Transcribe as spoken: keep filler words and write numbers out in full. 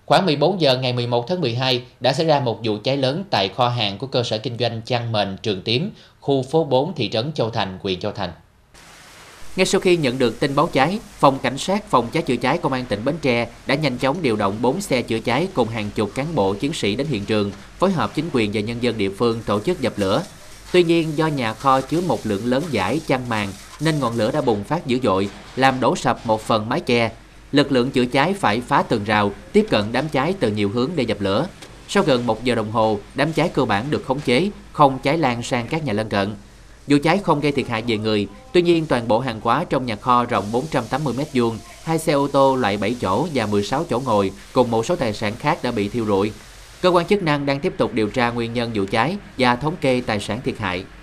Khoảng mười bốn giờ ngày mười một tháng mười hai đã xảy ra một vụ cháy lớn tại kho hàng của cơ sở kinh doanh chăn mền Trường Tím, khu phố bốn thị trấn Châu Thành, huyện Châu Thành. Ngay sau khi nhận được tin báo cháy, Phòng Cảnh sát Phòng cháy chữa cháy Công an tỉnh Bến Tre đã nhanh chóng điều động bốn xe chữa cháy cùng hàng chục cán bộ chiến sĩ đến hiện trường, phối hợp chính quyền và nhân dân địa phương tổ chức dập lửa. Tuy nhiên, do nhà kho chứa một lượng lớn vải chăn màn nên ngọn lửa đã bùng phát dữ dội, làm đổ sập một phần mái che. Lực lượng chữa cháy phải phá tường rào, tiếp cận đám cháy từ nhiều hướng để dập lửa. Sau gần một giờ đồng hồ, đám cháy cơ bản được khống chế, không cháy lan sang các nhà lân cận. Vụ cháy không gây thiệt hại về người, tuy nhiên toàn bộ hàng hóa trong nhà kho rộng bốn trăm tám mươi mét vuông, hai xe ô tô loại bảy chỗ và mười sáu chỗ ngồi cùng một số tài sản khác đã bị thiêu rụi. Cơ quan chức năng đang tiếp tục điều tra nguyên nhân vụ cháy và thống kê tài sản thiệt hại.